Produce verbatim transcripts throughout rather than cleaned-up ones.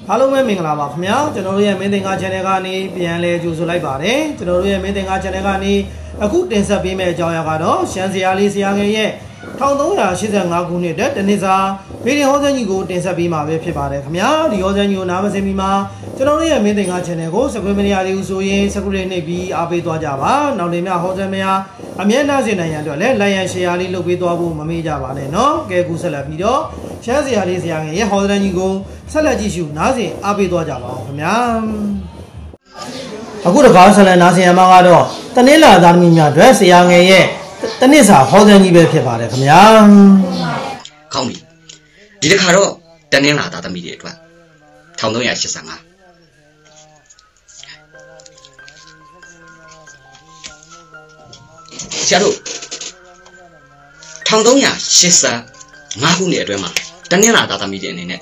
အားလုံးပဲမင်္ဂလာပါခင်ဗျာကျွန်တော်တို့ရဲ့မင်းသင်္ကာ channel ကနေပြန်လဲကြိုဆိုလိုက်ပါတယ်ကျွန်တော်တို့ရဲ့မင်းသင်္ကာ channel ကနေအခုတင်ဆက်ပေးမယ့်အကြောင်းအရာကတော့ရှမ်းစရာလေးဆရာငယ်ရဲ့one thousand three hundred eighty-fiveခုနှစ်တနင်္စာဗီဒီယိုဟောစင်းကြီးကိုတင်ဆက်ပေးမှာပဲဖြစ်ပါတယ်ခင်ဗျာဒီဟောစင်းကြီးကိုနားမစင်မီမှာကျွန်တော်တို့ရဲ့မင်းသင်္ကာ channel ကို subscribe မရသေးဘူးဆိုရင် subscribe နှိပ်ပြီးအားပေးသွားကြပါနောက်တင်များဟောစင်းများအမြဲတမ်းစင်နိုင်ရန်အတွက်လည်း like and share လေးလုပ်ပေးသွားဖို့မမေ့ကြပါနဲ့เนาะကဲကူဆက်လက်ပြီးတော့ရှမ်းစရာလေးဆရာငယ်ရဲ့ဟောစင်းကြီးကိုဆက်လက်ကြည့်ရှုနားဆင်အားပေးသွားကြပါအောင်ခင်ဗျာအခုတကားဆက်လက်နားဆင်ရမှာကတော့တနင်္လာသားသမီးများအတွက်ဆရာငယ်ရဲ့တနစ်စာဟောစင်းကြီးပဲဖြစ်ပါတယ်ခင်ဗျာကောင်းပြီဒီတစ်ခါတော့တနင်္လာသားသမီးတွေအတွက်one thousand three hundred eighty-fiveဆရာတို့one thousand three hundred eighty-fiveခုနှစ်အတွင်းမှာတနင်္လာသားသမီးတွေအနေနဲ့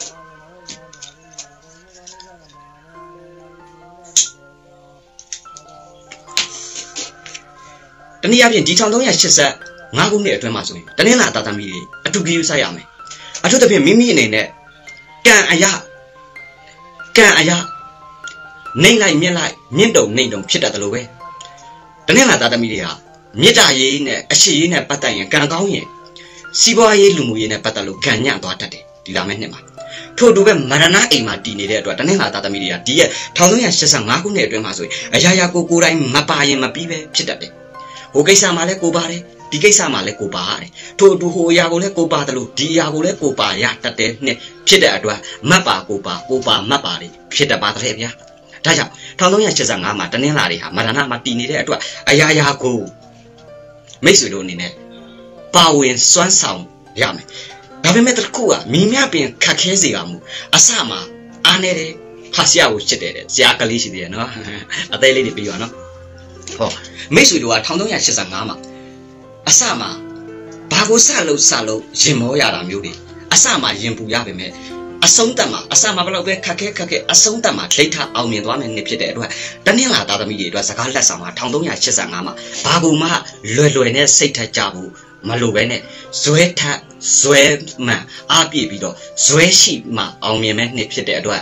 တနည်းအားဖြင့်ဒီone thousand three hundred eighty-fiveခုနှစ်အတွင်းမှာဆိုရင်တနင်္လာသားသမီးတွေအတူကြီးဆိုင်ရမယ်အထူးသဖြင့်မိမိအနေနဲ့ကံအရာကံအရာနှိမ့်လိုက်မြင့်လိုက်မြင့်တုံနှိမ့်တုံဖြစ်တတ်တယ်လို့ပဲတနင်္လာသားသမီးတွေဟာမေတ္တာရေးနဲ့အရှိရေးနဲ့ပတ်သက်ရင်ကံကောင်းရင်စီးပွားရေးလူမှုရေးနဲ့ပတ်သက်လို့ကံညံ့သွားတတ်တယ်ဒီလာမယ့်နှစ်မှာထို့တူပဲမရဏအိမ်မှာတည်နေတဲ့အတွက်တနင်္လာသားသမီးတွေကဒီရဲ့one thousand three hundred eighty-fiveခုနှစ်အတွင်းမှာဆိုရင်အရာရာကိုကိုယ်တိုင်မပါရင်မပြီးပဲဖြစ်တတ်တယ်ဟိုကိစ္စမှာလည်းကိုပါတယ်ဒီကိစ္စမှာလည်းကိုပါရတယ်ထို့အတူဟိုအရာကိုလည်းကိုပါတယ်လို့ဒီအရာကိုလည်းကိုပါရတတ်တဲ့နှစ်ဖြစ်တဲ့အတွက်မတ်ပါကိုပါကိုပါမတ်ပါတွေဖြစ်တတ်ပါတယ်ဗျာဒါကြောင့်one thousand three hundred eighty-fiveမှာတနင်္လာတွေဟာမရဏမှာတည်နေတဲ့အတွက်အရာရာကိုမိတ်ဆွေတို့အနေနဲ့ပါဝင်စွမ်းဆောင်ရမယ်ဒါပေမဲ့တခုကမိမြပင်ခက်ခဲစေကမူအစမှာအားနေတယ်ဟာဆရာကိုချစ်တယ်တဲ့ဆရာကလေးရှိသေးတယ်နော်အသေးလေးတွေပြီးပါနော်ဟောမိတ်ဆွေတို့ကone thousand three hundred eighty-fiveမှာအစမှာဘာကိုစလို့စလို့ရင်မောရတာမျိုးတွေအစမှာရင်ပူရပါမယ်အဆုံးသတ်မှာအစမှာဘယ်လောက်ပဲခက်ခဲခက်ခဲအဆုံးသတ်မှာဒိဋ္ဌအောင်မြင်သွားမယ်နေဖြစ်တဲ့အတွက်တနင်္လာသားသမီးတွေအတွက်စကားလက်ဆောင်မှာone thousand three hundred eighty-fiveမှာဘာကိုမှလွယ်လွယ်နဲ့စိတ်ထကြဘူးမလိုပဲနဲ့ဇွဲထဇွဲမှန်အားပြည့်ပြီးတော့ဇွဲရှိမှအောင်မြင်မဲ့နှစ်ဖြစ်တဲ့အတွက်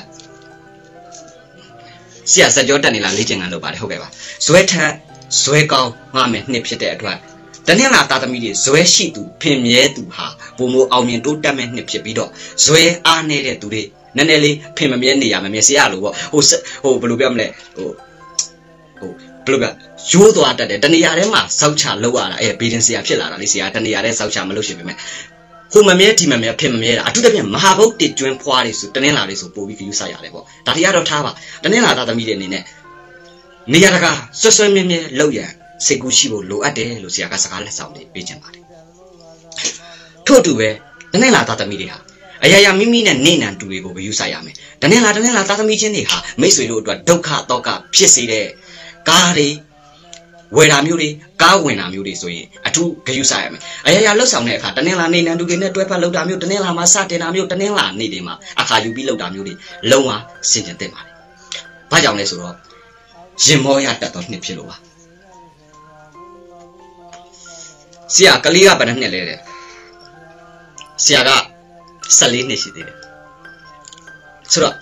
ဆရာစကြောတက်နေလားလေ့ကျင့်ခန်းလုပ်ပါတယ်ဟုတ်ကဲ့ပါဇွဲထဇွဲကောင်းမှမယ်နှစ်ဖြစ်တဲ့အတွက်တနင်္လာသားသမီးတွေဇွဲရှိသူဖင်မြဲသူဟာပုံမအောင်မြင်တိုးတက်မဲ့နှစ်ဖြစ်ပြီးတော့ဇွဲအားနေတဲ့သူတွေနည်းနည်းလေးဖင်မမြဲနေရမမြဲဆရာလို့ပေါ့ဟိုဟိုဘယ်လိုပြောမလဲဟိုဟိုဘယ်လိုပြောရိုးသွားတတ်တယ်တနေရာထဲမှာစောက်ချလောက်ရတာအဲဘေးတင်ဆရာဖြစ်လာတာလေဆရာတနေရာထဲစောက်ချမလို့ရှိပေမဲ့ဟိုမမြဲဒီမမြဲဖင်မမြဲတာအထူးသဖြင့်မဟာဘုတ်တစ်ကျွန်းဖွားတွေဆိုတနင်္လာတွေဆိုပို့ပြီးခယူဆိုင်ရတယ်ပေါ့ဒါတရားတော့ထားပါတနင်္လာသားသမီးတွေအနေနဲ့နေရာတကာဆွဆွမြဲမြဲလောက်ရစိတ်ကူးရှိဖို့လိုအပ်တယ်လို့ဆရာကစကားလက်ဆောင်တွေပေးချင်ပါတယ်ထို့အတူပဲတနင်္လာသားသမီးတွေဟာအရာရာမိမိနဲ့နေနံတူတွေကိုပဲယူဆိုင်ရမယ်တနင်္လာတနင်္လာသားသမီးချင်းတွေဟာမိတ်ဆွေတို့အတွက်ဒုက္ခတော့ကဖြစ်စေတဲ့ကားတွေဝယ်တာမျိုးတွေကားဝင်တာမျိုးတွေဆိုရင်အထူးဂရုစိုက်ရမယ်အရာရာလှုပ်ဆောင်တဲ့အခါတနင်္လာနေနံတူတွေနဲ့တွဲဖက်လှုပ်တာမျိုးတနင်္လာမှာစတင်တာမျိုးတနင်္လာနေ့တွေမှာအခါယူပြီးလှုပ်တာမျိုးတွေလုံးဝစင်ကြင်သင့်ပါတယ်ဘာကြောင့်လဲဆိုတော့ရင်မောရတတ်တော့နှစ်ဖြစ်လို့ပါဆရာကလေးကဘယ်နှစ်လဲတဲ့ဆရာကfourteenနှစ်ရှိသေးတယ်ဆိုတော့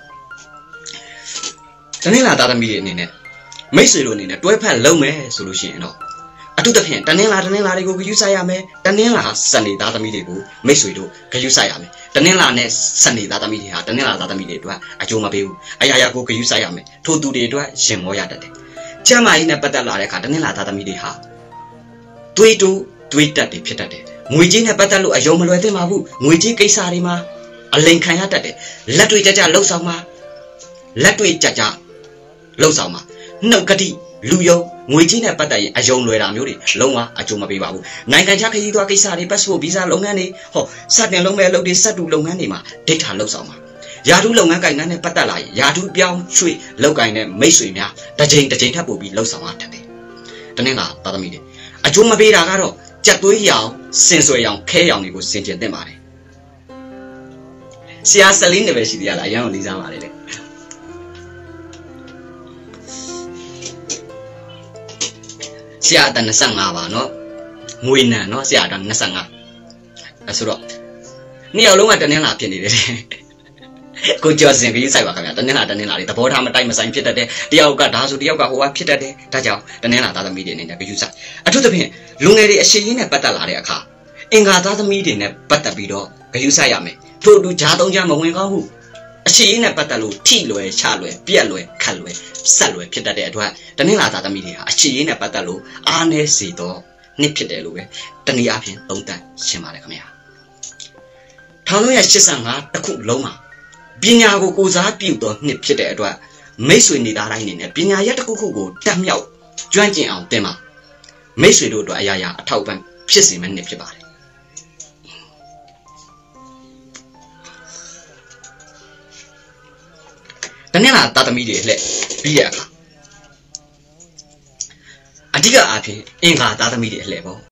တနင်္လာသားသမီးတွေအနေနဲ့မိတ်ဆွေတို့အနေနဲ့တွဲဖက်လုံးမယ်ဆိုလို့ရှိရင်တော့အထူးသဖြင့်တနင်္လာတနင်္လာတွေကိုဂရုစိုက်ရမယ်တနင်္လာစနေသားသမီးတွေကိုမိတ်ဆွေတို့ဂရုစိုက်ရမယ်တနင်္လာနဲ့စနေသားသမီးတွေဟာတနင်္လာသားသမီးတွေအတွက်အကျိုးမပေးဘူးအရာရာကိုဂရုစိုက်ရမယ်ထို့သူတွေအတွက်ရင်မောရတတ်တယ်ကျမ်းမာရေးနဲ့ပတ်သက်လာတဲ့အခါတနင်္လာသားသမီးတွေဟာတွေးတူတွေးတတ်တယ်ဖြစ်တတ်တယ်ငွေကြီးနဲ့ပတ်သက်လို့အယုံမလွယ်သင့်ပါဘူးငွေကြီးကိစ္စတွေမှာအလိန်ခံရတတ်တယ်လက်တွေကြကြလှုပ်ဆောင်မှာလက်တွေကြကြလှုပ်ဆောင်မှာနှုတ်ကတိလူယုံငွေကြီးနဲ့ပတ်သက်ရင်အယုံလွယ်တာမျိုးတွေလုံးဝအကျိုးမပေးပါဘူးနိုင်ငံခြားခရီးသွားကိစ္စတွေပတ်စပို့ဗီဇာလုပ်ငန်းတွေဟောစတင်လုံးမဲ့လုပ်တွေစက်တူလုပ်ငန်းတွေမှာဒိတ်ထာလှုပ်ဆောင်မှာယာထုလုပ်ငန်းကိုင်ငန်းနဲ့ပတ်သက်လာရင်ယာထုပြောင်းရွှေ့လုပ်ကိုင်တဲ့မိတ်ဆွေများတစ်ချိန်တစ်ချိန်ထပ်ပို့ပြီးလှုပ်ဆောင်ရတတ်တယ်တနင်္လာသားသမီးတွေအကျိုးမပေးတာကတော့ကြက်သွေးရောင်စင်ဆွဲရောင်ခဲရောင်တွေကိုစင်ကျင်သင့်ပါတယ်ဆရာfourteenနှစ်ပဲရှိသေးရလားအရင်ကလေးစားပါလေလေဆရာအတtwenty-fiveပါနော်ငွေနံနော်ဆရာအတtwenty-fiveအဲဆိုတော့နှစ်ယောက်လုံးကတနင်္လာဖြစ်နေတယ်ကိုကျော်စင်ကြီးစိုက်ပါခင်ဗျာတနင်္လာတနင်္လာလေးသဘောထားမတိုက်မဆိုင်ဖြစ်တတ်တယ်တယောက်ကဒါဆိုတယောက်ကဟိုကဖြစ်တတ်တယ်ဒါကြောင့်တနင်္လာသားသမီးတွေအနေနဲ့ဂရုစိုက်အထူးသဖြင့်လူငယ်တွေအရှိကြီးနဲ့ပတ်သက်လာတဲ့အခါအင်္ဂါသားသမီးတွေနဲ့ပတ်သက်ပြီးတော့ဂရုစိုက်ရမယ်ထို့အတူဂျားသုံးကြားမဝင်ကောင်းဘူးအရှိကြီးနဲ့ပတ်သက်လို့ထိလွယ်ချလွယ်ပြက်လွယ်ခတ်လွယ်ဆက်လွယ်ဖြစ်တတ်တဲ့အတွက်တနင်္လာသားသမီးတွေဟာအရှိကြီးနဲ့ပတ်သက်လို့အားနည်းစေတော့နှစ်ဖြစ်တယ်လို့ပဲတနည်းအားဖြင့်သုံးသပ်ရှင်းပါတယ်ခင်ဗျာထောင်လုံးရ85တခုလုံးမှာပညာကိုကိုစားပြုတော့နှစ်ဖြစ်တဲ့အတွက်မိတ်ဆွေနေသားတိုင်းအနေနဲ့ပညာရက်တစ်ခုခုကိုတက်မြောက်ကျွမ်းကျင်အောင်တင်ပါမိတ်ဆွေတို့အတွက်အရာရာအထောက်ပံ့ဖြစ်စေမယ့်နှစ်ဖြစ်ပါတယ်တနင်္လာသားသမီးတွေလှည့်ပြီးတဲ့အခါအဓိကအားဖြင့်အင်္ဂါသားသမီးတွေလှည့်ပေါ့